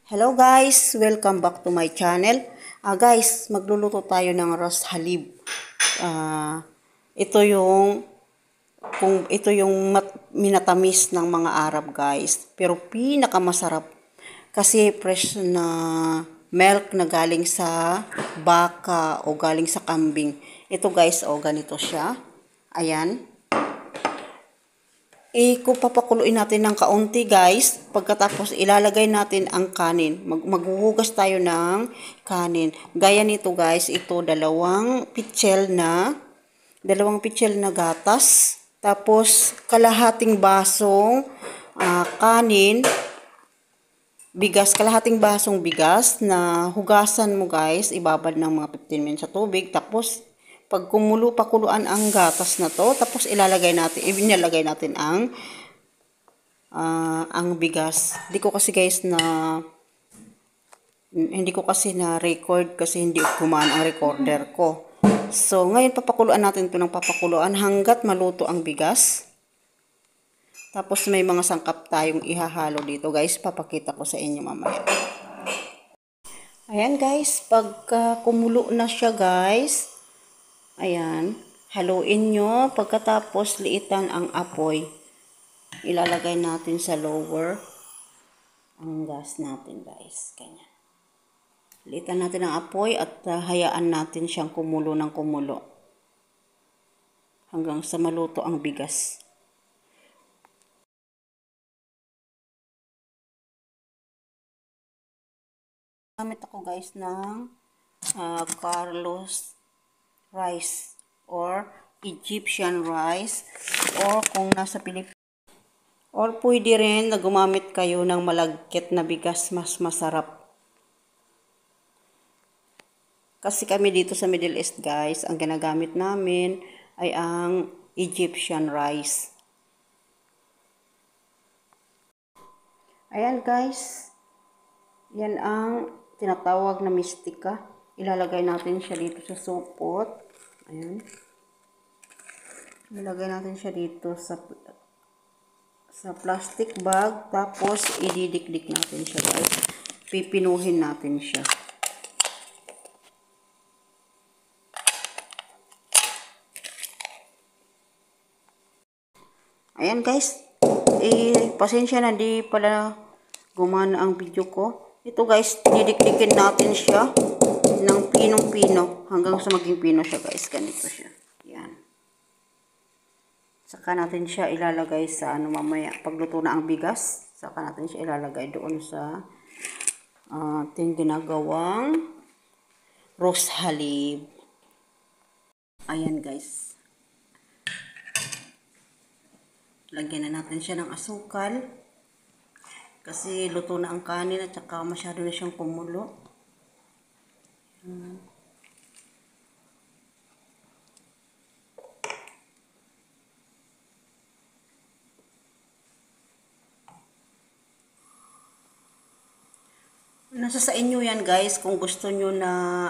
Hello guys, welcome back to my channel. Guys, magluluto tayo ng ras halib. Ito yung minatamis ng mga Arab guys, pero pinakamasarap kasi fresh na milk na galing sa baka o galing sa kambing. Ito guys, ganito siya. Ayan. Papakuluin natin ng kaunti guys. Pagkatapos ilalagay natin ang kanin. Maghuhugas tayo ng kanin. Gaya nito guys, ito dalawang pitchel na gatas. Tapos kalahating basong kanin. Kalahating basong bigas na hugasan mo guys. Ibabad ng mga 15 minutes sa tubig. Tapos pag pakuluan ang gatas na to, tapos inilagay natin ang bigas. Hindi ko kasi na record kasi hindi gumana ang recorder ko. So, ngayon papakuluan natin ito ng papakuluan hanggat maluto ang bigas. Tapos may mga sangkap tayong ihahalo dito guys. Papakita ko sa inyo mamaya. Ayan guys, pagka kumulo na siya guys, ayan, haluin nyo. Pagkatapos liitan ang apoy. Ilalagay natin sa lower ang gas natin guys. Ganyan. Liitan natin ang apoy at hayaan natin siyang kumulo ng kumulo. Hanggang sa maluto ang bigas. Gamit ako guys ng Carlos rice or Egyptian rice or kung nasa Pilipinas or pwede rin na gumamit kayo ng malagkit na bigas, mas masarap. Kasi kami dito sa Middle East guys, ang ginagamit namin ay ang Egyptian rice. Ayan guys, yan ang tinatawag na mistika. Ilalagay natin siya dito sa supot. Ayan. Ilalagay natin siya dito sa plastic bag. Tapos, ididikdik natin siya guys. Pipinuhin natin siya. Ayan guys. Pasensya na di pala gumana ang video ko. Ito guys, didikdikin natin siya ng pinong-pino hanggang sa maging pino siya guys. Ganito siya. Yan. Saka natin siya ilalagay sa mamaya. Pagluto na ang bigas, saka natin siya ilalagay doon sa ating ginagawang roast halib. Ayan guys. Lagyan na natin siya ng asukal. Kasi luto na ang kanin at saka masyado na siyang kumulo. Nasa sa inyo yan guys, kung gusto nyo na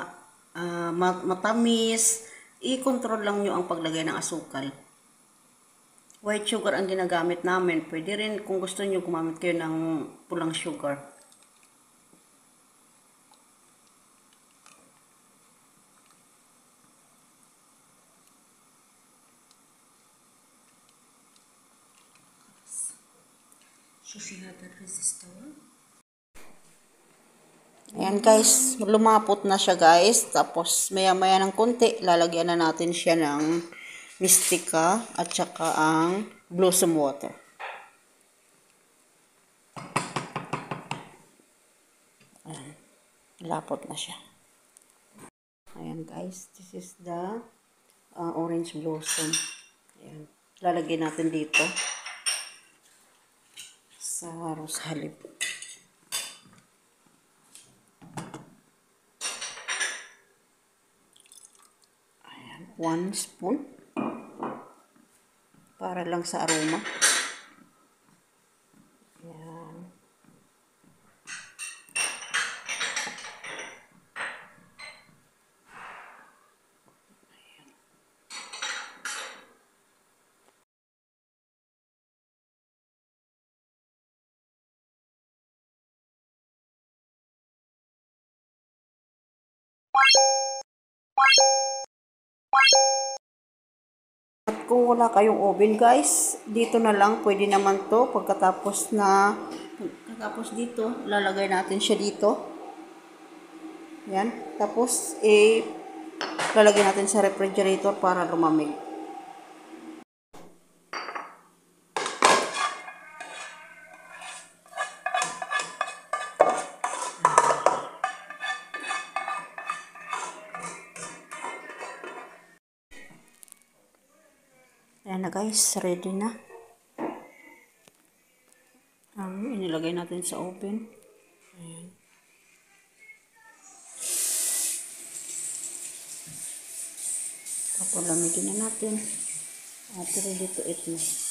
matamis, i-control lang nyo ang paglagay ng asukal. White sugar ang ginagamit namin. Pwede rin kung gusto nyo gumamit kayo ng pulang sugar. Ayan guys, lumapot na siya guys. Tapos maya-maya ng konti, lalagyan na natin siya ng mistika at saka ang blosoom water. Ayan, lapot na siya. Ayan guys, this is the orange blossom. Ayan, lalagyan natin dito sa roast halib. Ayan, 1 spoon para lang sa aroma. Ayan. At kung wala kayong oven guys, dito na lang pwede naman to. Pagkatapos dito, lalagay natin siya dito. Yan. Tapos, lalagay natin sa refrigerator para lumamig. Ayan na guys, ready na. Inilagay natin sa oven. Ayan. Papalamigin na natin. Pero dito ito.